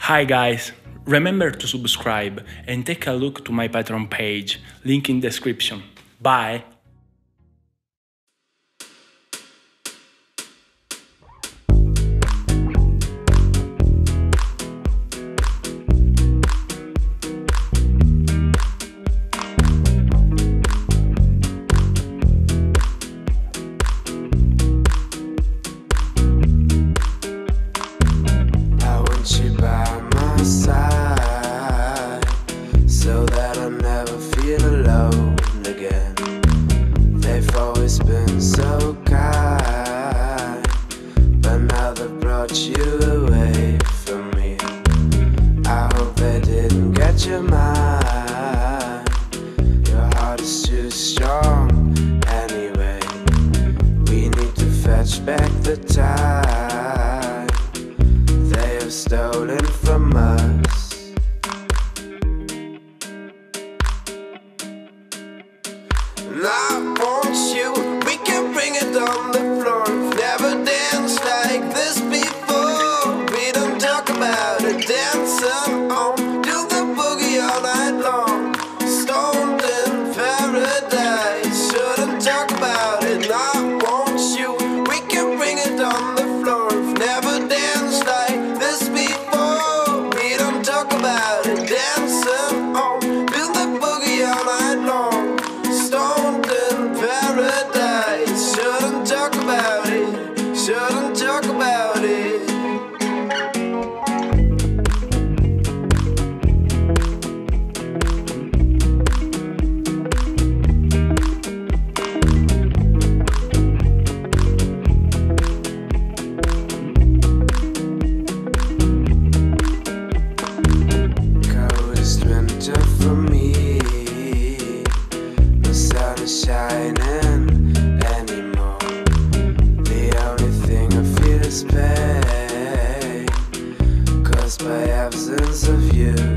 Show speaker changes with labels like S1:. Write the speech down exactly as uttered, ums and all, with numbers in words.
S1: Hi guys, remember to subscribe and take a look to my Patreon page, link in description. Bye!
S2: Side, so that I never feel alone again. They've always been so kind, but now they've brought you away from me. I hope they didn't get your mind. Your heart is too strong anyway. We need to fetch back the time they have stolen from us. And I want you, we can bring it on the floor. We've never danced like this before. We don't talk about it, dancing on, do the boogie all night long. Stoned in paradise, shouldn't talk about it. And I want you, we can bring it on the floor. We've never danced like this before. We don't talk about it, dancing on, do the boogie all night long. Stoned in paradise, shouldn't talk about it, shouldn't talk about it. Coldest winter for me, no sun is shining anymore. The only thing I feel is pain, caused by absence of you.